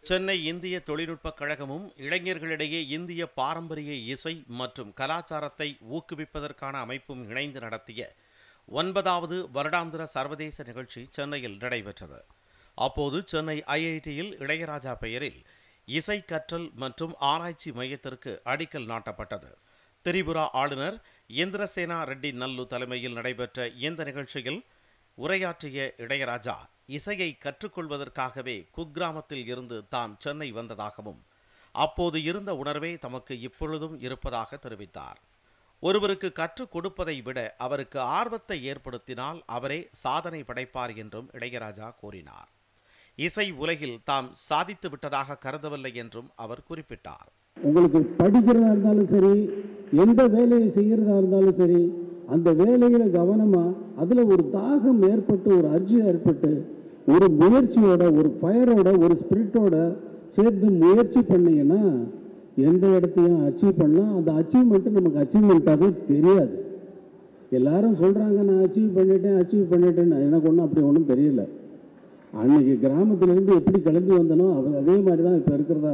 சென்னை இந்திய தொழில்நுட்பக் கழகமும் இளைஞர்களிடையே இந்திய பாரம்பரிய இசை மற்றும் கலாச்சாரத்தை ஊக்குவிப்பதற்கான அமைப்பும் இணைந்து நடத்திய 9வது வருடாந்திர சர்வதேச நிகழ்ச்சி சென்னையில் நடைபெற்றது. அப்போது சென்னை ஐஐடியில் இளையராஜா பெயரில் இசை கற்றல் மற்றும் ஆராய்ச்சி மையத்திற்கு அடிக்கல் நாட்டப்பட்டது. திரிபுரா ஆளுநர் இந்திரசேனா ரெட்டி நல்லு தலைமையில் நடைபெற்ற இந்த நிகழ்ச்சியில் உரையாற்றிய இளையராஜா, இசையை கற்றுக்கொள்வதற்காகவே குக்கிராமத்தில் இருந்து தாம் சென்னை வந்ததாகவும் அப்போது இருந்த உணர்வே தமக்கு இப்பொழுதும் இருப்பதாக தெரிவித்தார். ஒருவருக்கு கற்றுக் கொடுப்பதை விட அவருக்கு ஆர்வத்தை ஏற்படுத்தினால் அவரே சாதனை படைப்பார் என்றும் இளையராஜா கூறினார். இசை உலகில் தாம் சாதித்து விட்டதாக கருதவில்லை என்றும் அவர் குறிப்பிட்டார். உங்களுக்கு படிக்கிறதா இருந்தாலும் சரி, எந்த வேலையை செய்கிறதா இருந்தாலும் சரி, அந்த வேலையில் கவனமாக அதில் ஒரு தாகம் ஏற்பட்டு, ஒரு அர்ஜி ஏற்பட்டு, ஒரு முயற்சியோட, ஒரு ஃபயரோட, ஒரு ஸ்பிரிட்டோட சேர்ந்து முயற்சி பண்ணிங்கன்னா எந்த இடத்தையும் அச்சீவ் பண்ணலாம். அந்த அச்சீவ்மெண்ட்டு நமக்கு அச்சீவ்மெண்ட்டாகவே தெரியாது. எல்லாரும் சொல்கிறாங்க நான் அச்சீவ் பண்ணிட்டேன்னு. எனக்கு ஒன்றும் அப்படி ஒன்றும் தெரியல. அன்றைக்கி கிராமத்திலேருந்து எப்படி கிளம்பி வந்தனோ அதே மாதிரி தான் இப்போ இருக்கிறதா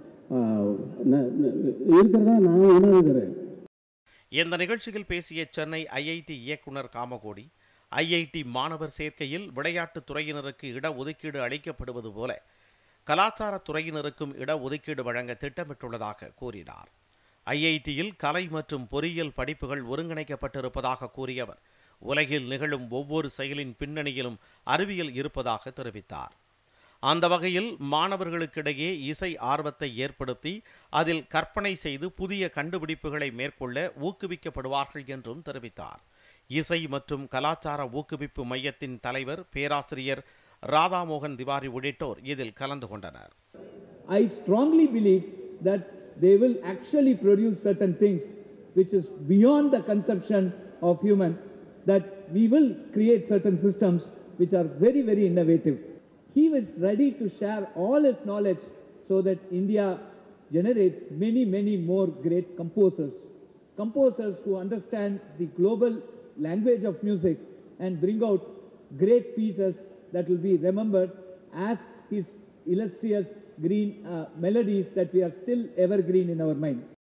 நான் உணர்கிறேன். இந்த நிகழ்ச்சியில் பேசிய சென்னை ஐஐடி இயக்குனர் காமகோடி, ஐஐடி மாணவர் சேர்க்கையில் விளையாட்டுத் துறையினருக்கு இடஒதுக்கீடு அளிக்கப்படுவது போல கலாச்சாரத் துறையினருக்கும் இடஒதுக்கீடு வழங்க திட்டமிட்டுள்ளதாக கூறினார். ஐஐடியில் கலை மற்றும் பொறியியல் படிப்புகள் ஒருங்கிணைக்கப்பட்டிருப்பதாக கூறிய அவர், உலகில் நிகழும் ஒவ்வொரு செயலின் பின்னணியிலும் அறிவியல் இருப்பதாக தெரிவித்தார். அந்த வகையில் மாணவர்களுக்கிடையே இசை ஆர்வத்தை ஏற்படுத்தி அதில் கற்பனை செய்து புதிய கண்டுபிடிப்புகளை மேற்கொள்ள ஊக்குவிக்கப்படுவார்கள் என்றும் தெரிவித்தார். இசை மற்றும் கலாச்சார ஊக்குவிப்பு மையத்தின் தலைவர் பேராசிரியர் ராதாமோகன் திவாரி உள்ளிட்டோர் இதில் கலந்து கொண்டனர். I strongly believe that they will actually produce certain things which is beyond the conception of human, that we will create certain systems which are very, very innovative. He was ready to share all his knowledge so that India generates many, many more great composers who understand the global language of music and bring out great pieces that will be remembered as his illustrious green melodies that we are still evergreen in our mind.